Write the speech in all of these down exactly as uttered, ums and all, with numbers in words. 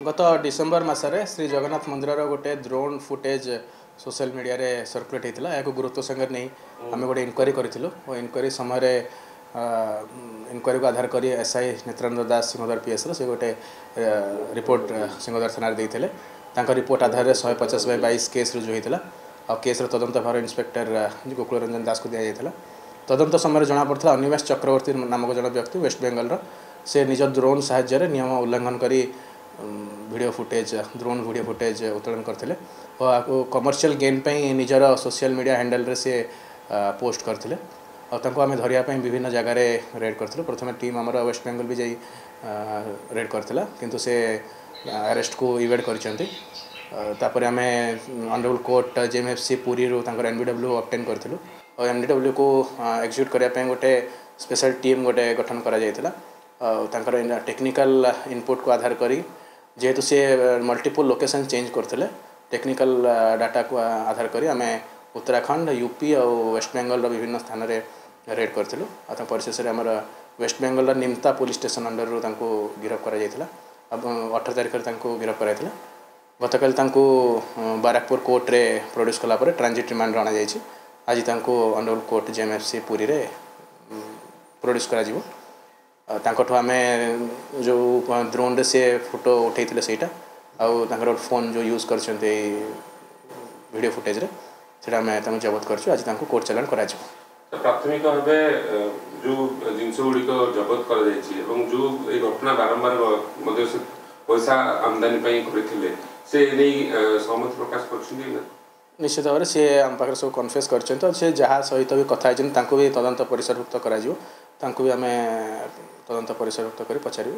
गत डिसेम्बर मसरे श्री जगन्नाथ मंदिर गोटे ड्रोन फुटेज सोशल मीडिया रे सर्कुलेट होता है। गुरुत्व संगे नहीं आम गोटे इनक्वारी करूँ। इनक्वारी समय इनक्वारी को आधार कर एसआई नेत्रेंद्र दास सिंहदर पीएस से गोटे रिपोर्ट सिंहदर थाना देते रिपोर्ट आधार शहे पचास बै बैश केस रुजु होता और केस तदंत भार इन्स्पेक्टर गोकुल रंजन दास को दि जाता। तदंत समय जना पड़ा अनिमेष चक्रवर्ती नामक जन व्यक्ति वेस्ट बेंगल से निज ड्रोन साहाय्य नियम उल्लंघन करी video footage drone video footage उत्तोलन करते और कमर्शियल गेन पे निजर सोशल मीडिया हैंडल रे से पोस्ट करते और आम धरियापी विभिन्न जगार रेड करते। प्रथम टीम आमर वेस्ट बेंगल भी जाई रेड करथिला किंतु से अरेस्ट को इवेड कर आम ऑनरेबल कोर्ट जेएमएफसी पुरी रू एनबीडब्ल्यू ऑब्टेन करथिलु और एनबीडब्ल्यू को एग्जीक्यूट करने गोटे स्पेशल टीम गोटे गठन करा जायतिला। और टेक्निकल इनपुट को आधार करी जेहेतु सी मल्टीपल लोकेशन चेंज करते टेक्निकल डाटा को आधार करी आम उत्तराखंड यूपी और वेस्ट बेंगल विभिन्न स्थान रे रेड करथिलु। और परिशेष आमर West Bengal Nimta police station under रू तांको गिरफ्त करा जायतिला। अब अठारह तारिख तांको गिरफ्त कराइथिला। गतकाल तांको बाराकपुर कोर्ट रे प्रोड्यूस कला परे ट्रांजिट रिमांड अणा जायछि। आज तांको ऑनरेबल कोर्ट जेएमएफसी पुरी रे प्रोड्यूस करा जिवो। तांकठो आमे जो ड्रोन रे से फोटो उठेइथिले सेटा आउ फोन जो यूज करछन्ते वीडियो फुटेज रे सेटा आमे तांको जब्त करछु। आज तांको कोर्ट चालान करा जिवो। तो प्राथमिक भावे जो जिनस गुड़ी जबत कर जो ये घटना बारंबार मध्य से पैसा आमदानी करते से नहीं सहमति प्रकाश कर निश्चित भाव सी आम पाखे सब कन्फेस कर जहाँ सहित भी कथा भी तदंत परिसरभुक्त कर भी आम तदंत परिसरभुक्त कर पचार।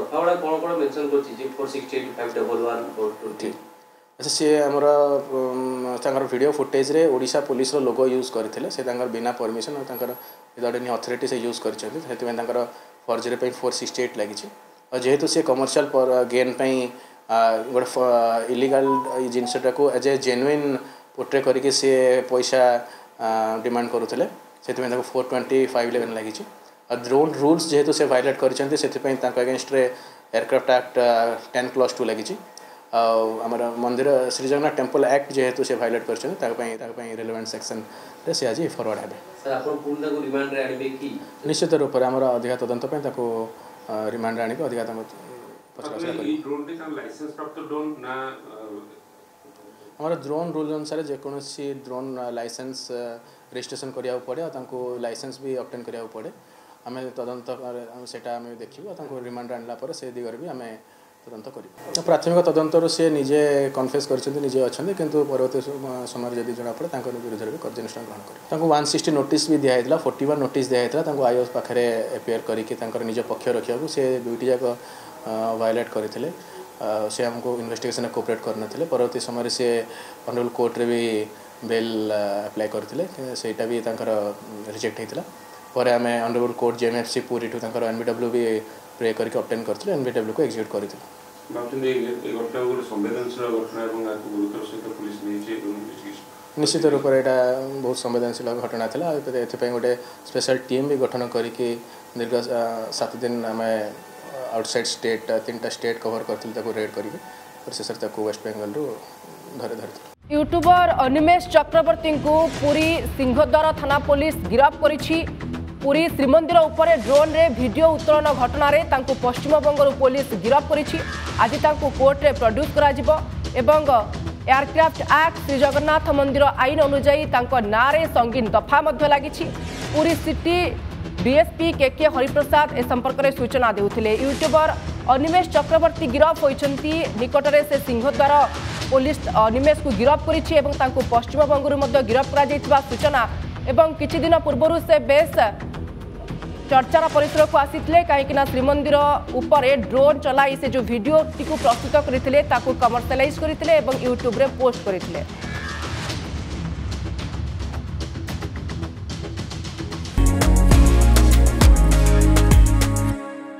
अच्छा सी आमर वीडियो फुटेज रे ओडिशा पुलिस रो लोगो यूज करथिले से तांकर बिना परमिशन और तांकर विदाउट एनी अथॉरिटी से यूज करछथि हेतु में तांकर फर्जरी पे फोर सिक्सटी एट लागिछि। और जेहेतु से कमर्शियल पर गेन पे गोटे इलीगल जिनसटा को एज ए जेन्युइन पोर्ट्रे करके सी पैसा डिमांड करुले से फोर ट्वेंटी फाइव इलेवेन लगी। और ड्रोन रूल्स जेहेतु से वायलेट करछन्ति सेति अगेंस्ट रे aircraft act ten plus two लगी। आमर मंदिर श्री जगन्नाथ टेम्पल एक्ट जेहेतु से वायलेट कर रिलेवेंट सेक्शन रे से आज फॉरवर्ड हेबे। निश्चित रूप से आमर अधिका तदंत रिमांड आने अधिका आमर ड्रोन रूल अनुसार जेकोसी ड्रोन लाइसेंस रजिस्ट्रेशन करिया पड़े और लाइसेंस भी ऑब्टेन करिया पड़े। आम तदंत सेटा आम देखिए रिमांड आनला से दिगरे भी आम तदंत कर प्राथमिक तदंतर सी निजे कन्फेस कर निजे अच्छा किंतु परवर्ती समय जब जना पड़े विरुद्ध भी कार्यानुष्ठान ग्रहण कर वन सिक्सटी नोटिस भी दिखाई फोर्टी वन नोटिस दिखाई आई एस पाखे एपीआर करके निज पक्ष रखा से दुईटी जाक वायलेट करते से आमको इन्वेस्टिगेशन कोऑपरेट करते परवर्ती समय से ऑनरेबल कोर्ट रे भी बेल अप्लाई करते सेटा भी रिजेक्ट होता पर आम ऑनरेबल कोर्ट जेएमएफसी पूरी ठू एनबीडब्ल्यू भी प्रे करके ऑब्टेन करते एनबीडब्ल्यू को एग्जीक्यूट करते। निश्चित रूप से यहाँ बहुत संवेदनशील घटना था। ये गोटे स्पेशल टीम भी गठन करके दीर्घ सात दिन आम आउटसाइड स्टेट तीन टा स्टेट कवर करते रेड करके शेष वेस्ट बेंगल रू धरे धरते। यूट्यूबर अनिमेष चक्रवर्ती को पुरी सिंहद्वार थाना पुलिस गिरफ्त करिछि। पुरी श्रीमंदिर उपरे ड्रोन रे वीडियो उत्तोलन घटना रे तांको पश्चिम बंगर पुलिस गिरफ्त करिछि। आज तांको कोर्ट रे प्रोड्यूस करा जिवो एवं एयरक्राफ्ट एक्ट श्री जगन्नाथ मंदिर आईन अनुसार तांको नारे संगीन दफा मध्य लागिछि। Puri city DSP K K Hariprasad ए संपर्क में सूचना देउथिले। यूट्यूबर अनिमेष चक्रवर्ती गिरफ्त होइछन्ती निकटरे से सिंहद्वार पुलिस अनिमेष को गिरफ्त करिछि एवं तांको पश्चिम बंगरु मध्य गिरफ्त करा जायतिबा सूचना एवं किछि दिन पूर्व से बेस चर्चार परिसर को आसीथिले कहीं श्रीमंदिर उपरे ड्रोन चलाई से जो वीडियो टी प्रस्तुत करते कमर्शियलाइज करते यूट्यूब रे पोस्ट करते।